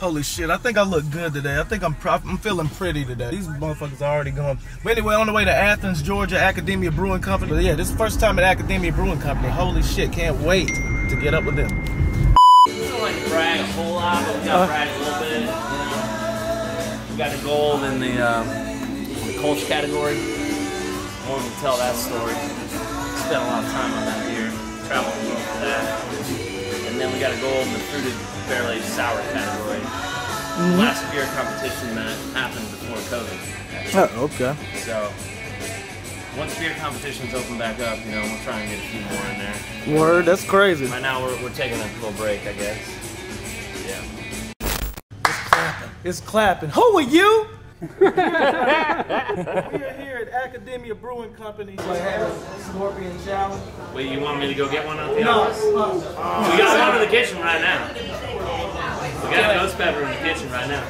Holy shit, I think I look good today. I think I'm feeling pretty today. These motherfuckers are already going. But anyway, on the way to Athens, Georgia, Academia Brewing Company. But yeah, this is the first time at Academia Brewing Company. Holy shit, can't wait to get up with them. We don't like to brag a whole lot, but we got to brag a little bit. You know? We got a gold in the Kolsch category. I wanted to tell that story. Spent a lot of time on that beer. Traveled a little for that. And then we got a gold in the fruited barrel-aged sour category. Last beer competition that happened before COVID. Oh, okay. So once beer competitions open back up, you know, we'll try and get a few more in there. Word, that's crazy. Right now we're taking a little break, I guess. Yeah. It's clapping. It's clapping. Who are you? We are here at Academia Brewing Company. I had a Scorpion Challenge. Wait, you want me to go get one out the No. office? We got one in the kitchen right now. We got a ghost pepper in the kitchen right now.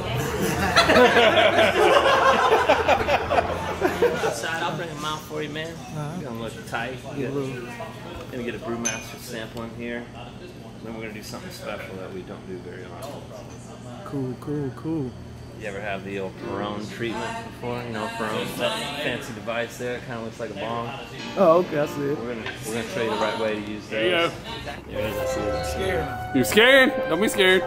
Outside, I'll bring them out for you, man. Gonna look tight. Gonna get a Brewmaster sample in here. Then we're gonna do something special that we don't do very often. Cool, cool, cool. You ever have the old Perone treatment before? You know, Perone, that fancy device there. It kind of looks like a bong. Oh, okay, I see it. We're gonna show you the right way to use those. There you go. There it is. I see it. Scared. You scared? Don't be scared.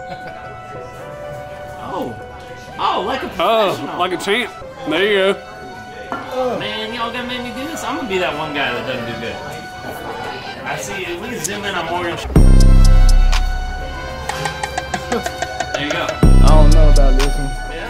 Oh, like a professional. Oh, like a champ. There you go. Man, y'all gonna make me do this? I'm gonna be that one guy that doesn't do good. I see you. We can zoom in on Morgan. There you go. I don't know about this one. Yeah.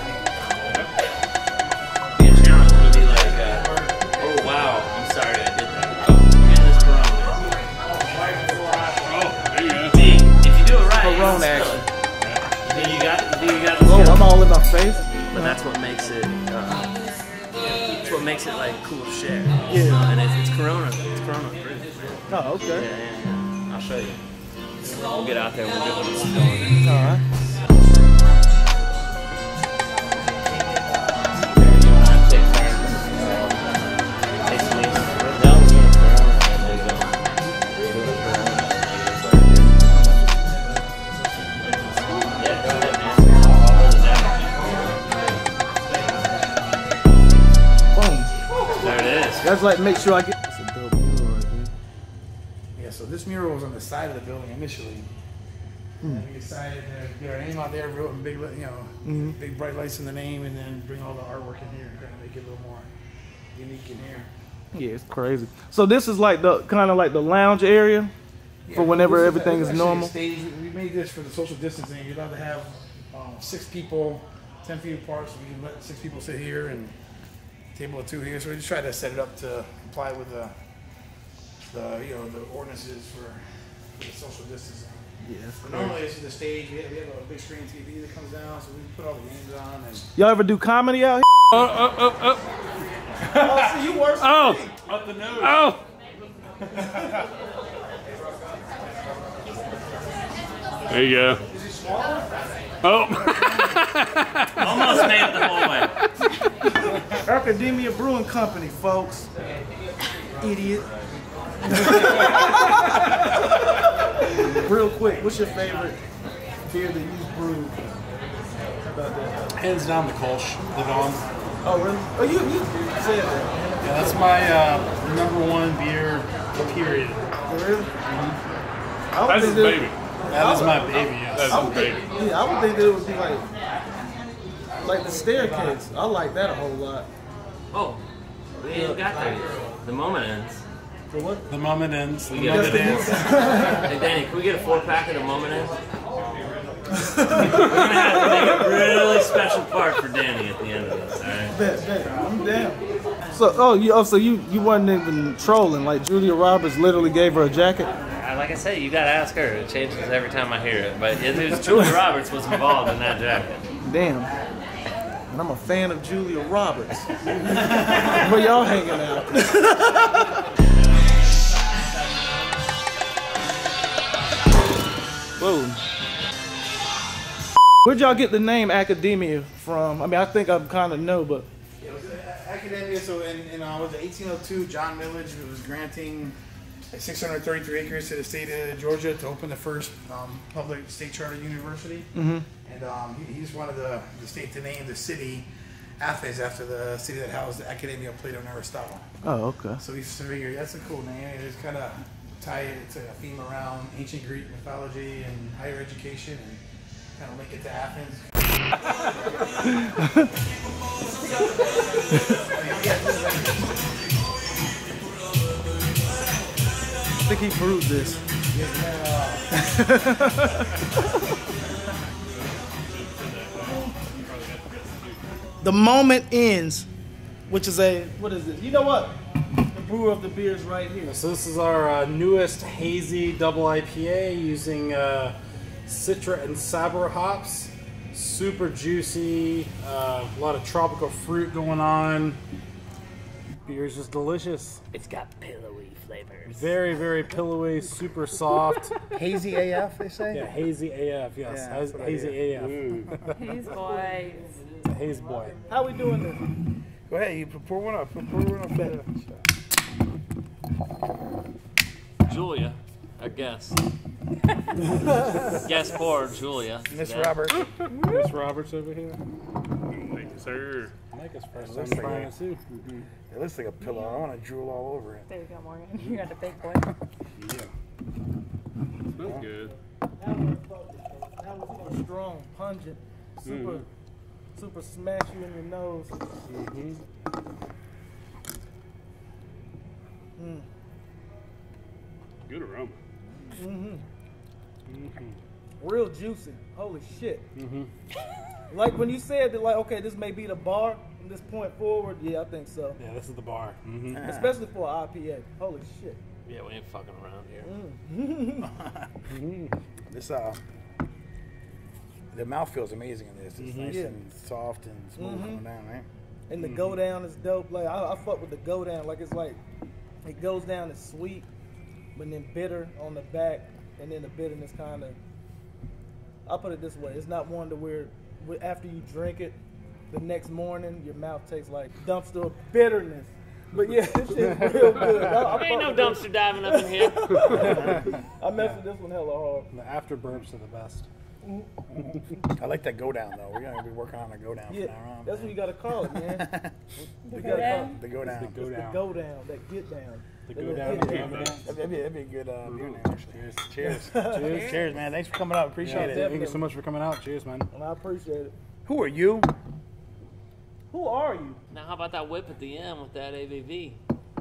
Be a challenge would be like, oh wow, I'm sorry I did that. And this Corona. Oh, there you go. See, if you do it right, Corona you action. then you got the Oh, skill. I'm all in my face. But that's what makes it. It's what makes it like cool to share. Yeah. And it's Corona. It's Corona free. Oh, okay. Yeah. I'll show you. We'll get out there. We'll get what it's going. All right. That's like make sure I get. That's a dope mural right there. Yeah, so this mural was on the side of the building initially. And we decided to get our name out there, wrote in big, big bright lights in the name, and then bring all the artwork in here and kind of make it a little more unique in here. Yeah, it's crazy. So this is like the kind of like the lounge area for whenever everything is normal. Stage. We made this for the social distancing. You're allowed to have 6 people, 10 feet apart, so we can let 6 people sit here and table of 2 here. So we just tried to set it up to comply with the ordinances for the social distancing. Yeah, it's But normally this is the stage. We have a big screen TV that comes down, so we can put all the games on. And Y'all ever do comedy out here? Oh. Oh, see, you worse. Oh. up the nose. Oh. There you go. Oh. Almost made it the whole way. Academia Brewing Company, folks. Idiot. Real quick, what's your favorite beer that you've brewed? How about that? Hands down the Kolsch, the Dawn. Oh, really? Oh, you said that. Yeah, that's my #1 beer, period. Really? I would That's his think that- baby. That is my baby, yes. That's his baby. Yeah, I would think that it would be like the staircase. I like that a whole lot. Oh, we ain't got there yet. The moment ends. For what? The moment ends. We The get moment a ends. Hey Danny, can we get a 4-pack of the moment ends? We're gonna have to make a really special part for Danny at the end of this, alright? Bet. I'm down. So you wasn't even trolling. Like Julia Roberts literally gave her a jacket. Like I say, you gotta ask her. It changes every time I hear it. But it was Julia Roberts was involved in that jacket. Damn. And I'm a fan of Julia Roberts. Where y'all hanging out? Whoa. Where'd y'all get the name Academia from? I mean, I think I kind of know, but. Yeah, it was Academia. So in was it 1802, John Millage was granting 633 acres to the state of Georgia to open the first public state charter university. Mm-hmm. And he's one of the state to name the city Athens after the city that housed the Academia of Plato and Aristotle. Oh, okay. So he's figured that's a cool name. It's kind of tied to a theme around ancient Greek mythology and higher education, and kind of link it to Athens. I think he brewed this. The moment ends, which is what is this? You know what? The brewer of the beer is right here. So this is our newest hazy double IPA using Citra and Sabro hops. Super juicy, a lot of tropical fruit going on. Beer's just delicious. It's got pillowy flavors. Very, very pillowy, super soft. Hazy AF, they say? Yeah, hazy AF, yes. Yeah, that's what I Hazy AF. He's boys. Haze boy. How we doing this? Go ahead, you pour one up. Pour one up better. Julia, I guess. Guess for Julia. Miss Yeah. Robert. Miss Roberts over here. Thank you, sir. Make us first Looks time like trying it. to see. It looks like a pillow. I want to drool all over it. There you go, Morgan. You got the big boy. Smells good. That was super strong, pungent, super smash you in your nose. Good aroma. Real juicy. Holy shit. Like when you said that, like, okay, this may be the bar from this point forward. Yeah, I think so. Yeah, this is the bar. Especially for an IPA. Holy shit. Yeah, we ain't fucking around here. This the mouthfeel is amazing in this. It's nice Yeah. and soft and smooth coming down, right? And the go down is dope. Like I fuck with the go down. Like it's like it goes down as sweet, but then bitter on the back, and then the bitterness kind of. I'll put it this way: it's not one to where after you drink it, the next morning your mouth tastes like dumpster of bitterness. But yeah, this shit's real good. I Ain't no fuck with dumpster diving up in here. this. I mess with this one hella hard. The after burps are the best. I like that go down though. We're gonna be working on a go down Yeah, from now on. that's what you gotta call it, man. the You go gotta call down. The go down. The go it the down. go down, that get down. The That go little down. get The down. go down. That'd be a good beer name actually. Cheers. Cheers. Cheers, man. Thanks for coming out. Appreciate Yeah, it. thank you so much for coming out. Cheers, man. And I appreciate it. Who are you? Who are you? Now, how about that whip at the end with that ABV?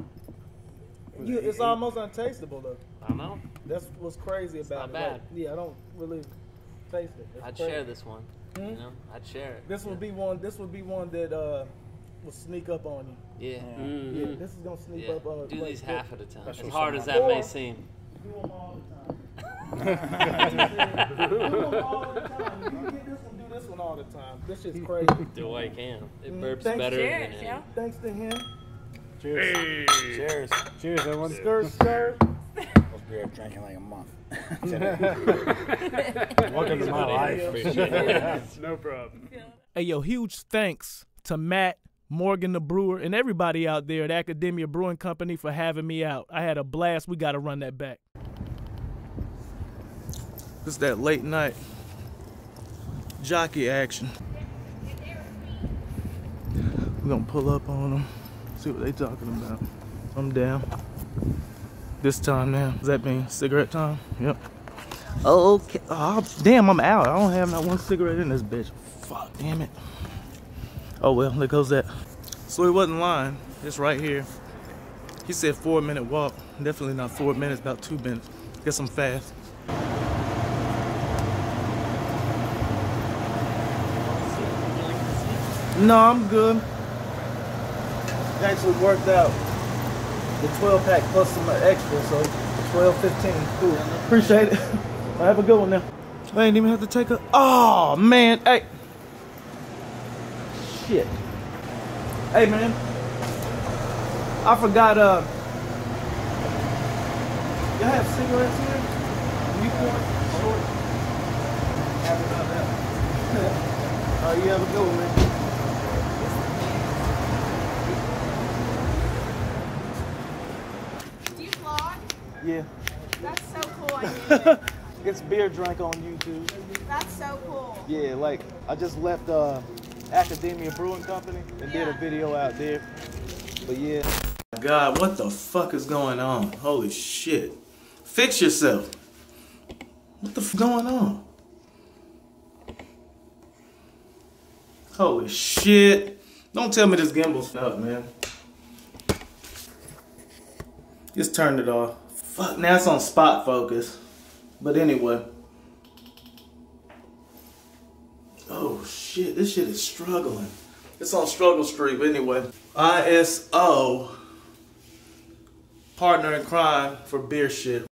It's almost untasteable though. I don't know. That's what's crazy about not it. bad. Like, yeah, I don't really taste it. It's I'd crazy. share this one. You know, I'd share it. This would be one. This would be one that will sneak up on you. Yeah. Yeah, this is gonna sneak Yeah. up on. Do like, these half at a time. That's As what hard as someone- that may Or- seem. Do them all the time. Do them all the time. If you can get this one, do this one all the time. This shit's crazy. Do what I can. It burps Thanks. better Cheers, than yeah. Thanks to him. Cheers. Hey. Cheers. Cheers, everyone. Skirt. Those beer I've drank in like a month. Welcome to my life. No problem. Hey, yo, huge thanks to Matt, Morgan the brewer, and everybody out there at Academia Brewing Company for having me out. I had a blast. We got to run that back. It's that late night jockey action. We're going to pull up on them, see what they talking about. I'm down. This time now. Does that mean cigarette time? Yep. Okay. Oh, damn, I'm out. I don't have not one cigarette in this bitch. Fuck, damn it. Oh well, there goes that. So he wasn't lying. It's right here. He said 4-minute walk. Definitely not 4 minutes, about 2 minutes. Guess I'm fast. No, I'm good. It actually worked out. The 12-pack plus some extra, so 12, 15. Cool. Appreciate it. I have a good one now. I ain't even have to take a. Oh man, hey. Shit. Hey man. I forgot. Y'all have cigarettes here? Newport, short. Happy about that. You have a good one, man. Do you vlog? Gets beer drink on YouTube. That's so cool. Yeah, like I just left Academia Brewing Company and did a video out there. But yeah. God, what the fuck is going on? Holy shit. Fix yourself. What the fuck going on? Holy shit. Don't tell me this gimbal's up, man. Just turned it off. Fuck, now it's on spot focus. But anyway. Oh shit, this shit is struggling. It's on struggle streak, but anyway. ISO. Partner in crime for beer shit.